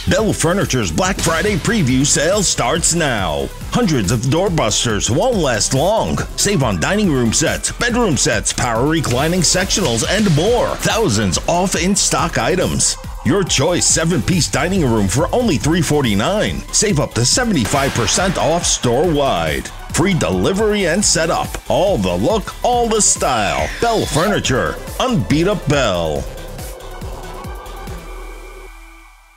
Bell Furniture's Black Friday preview sale starts now. Hundreds of Doorbusters won't last long. Save on dining room sets, bedroom sets, power reclining sectionals, and more. Thousands off in-stock items. Your choice 7-piece dining room for only $349. Save up to 75% off store-wide. Free delivery and setup. All the look, all the style. Bell Furniture. Unbeat up Bell.